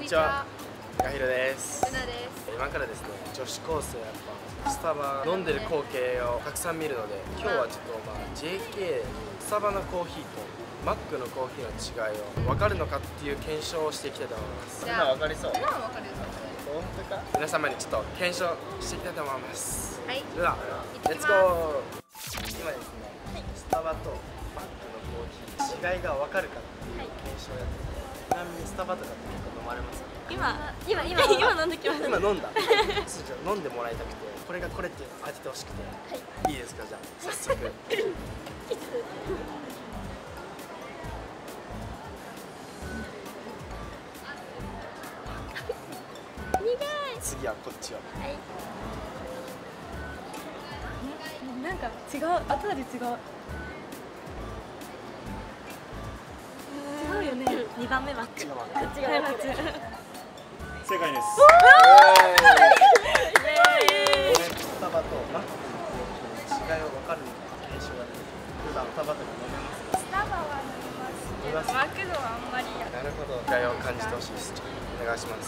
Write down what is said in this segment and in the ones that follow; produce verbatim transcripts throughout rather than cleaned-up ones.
にちは。ガヒロです。 ルナです。 今からですね、女子高生やっぱスタバ飲んでる光景をたくさん見るので、今日はちょっとまあ ジェーケー スタバのコーヒーとマックのコーヒーの違いを分かるのかっていう検証をしていきたいと思います。 じゃあ今分かりそう。 ルナはわかるよ。 本当か。皆様にちょっと検証していきたいと思います。 はい。 では、 行ってきます。 レッツゴー。今ですね、スタバとマックのコーヒー違いが分かるかっていう検証をやってて、ちなみにスタバとかって結構飲まれますか？ 今今今今飲んできました。 今飲んだ。ちょっと飲んでもらいたくて、これがこれって当ててほしくて、はい、いいですか？じゃあ早速。次はこっちを。 はい。なんか違う、後味違う。違うよね。二番目は。こっちがマック。 正解です。スタバとマックの違いを分かるのか検証やってる。普段スタバとか飲めますか？ スタバは飲みますけど、マクドはあんまりや。 なるほど。違いを感じてほしいです。お願いします。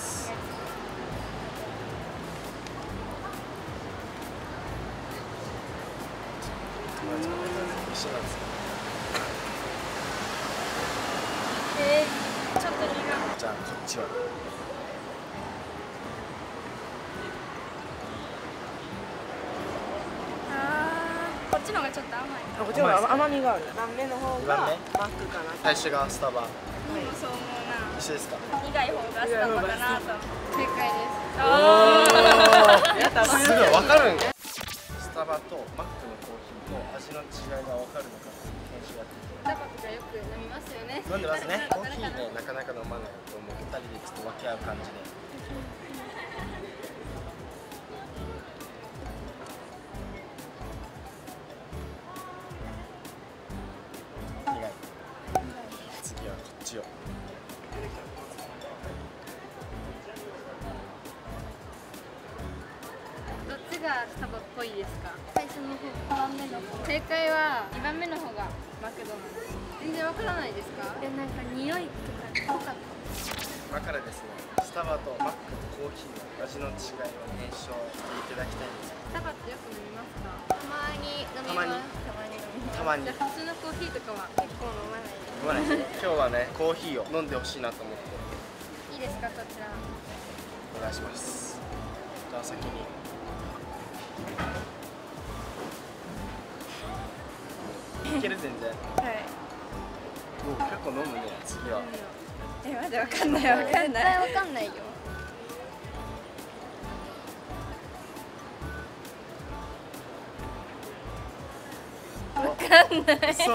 一緒なんですか？ えー、ちょっと苦い。 じゃあこっちは。 あー、こっちの方がちょっと甘い。 あ、こっちの方が甘みがある。番目の方がマックかな。 最初がスタバ。 うん、そう思うな。 一緒ですか？ 苦い方がスタバかなと。正解です。 おー、 すごいわかるん。スタバとマックのコーヒーと味の違いがわかるのか検証やってて。 スタバとかよく飲みますよね。 飲んでますね。コーヒーね、なかなか飲まないと思う。ふたりでちょっと分け合う感じで。苦い。次はこっちを。 どっちがスタバっぽいですか？最初の方、にばんめの方。正解はにばんめの方がマクドなんです。全然わからないですか？え、なんか匂いとか濃かった。 今からですね、スタバとマックとコーヒーの味の違いを検証していただきたいんですよ。 スタバってよく飲みますか？たまに飲みます。たまに飲みます。 たまに。 じゃあ普通のコーヒーとかは結構飲まないです。 飲まないです。今日はね、コーヒーを飲んでほしいなと思って。 いいですか、こちら。 お願いします。じゃあ先に。いける全然。 はい。 もう結構飲むね。次は。 え、まだわかんないわかんない。 絶対わかんないよ。わかんない。 そう。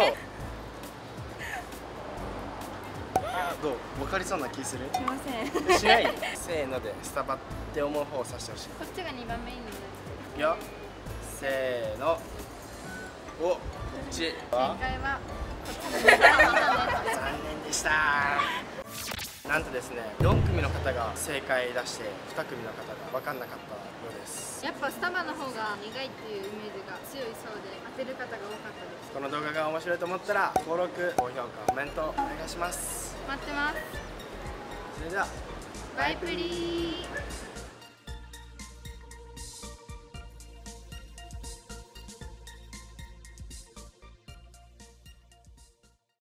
どう？わかりそうな気する？ すいません。 しない。せーのでスタバって思う方を指してほしい。 こっちがにばんめに飲むやつ。 いくよ。せーの。お、こっち。 正解はこっちのにばんめのやつです。 残念でした。なんとですね、よんくみの方が正解出してにくみの方が分かんなかったようです。 やっぱスタバの方が苦いっていうイメージが強いそうで当てる方が多かったです。 この動画が面白いと思ったら登録、高評価、コメントお願いします。 待ってます。 それではバイプリー。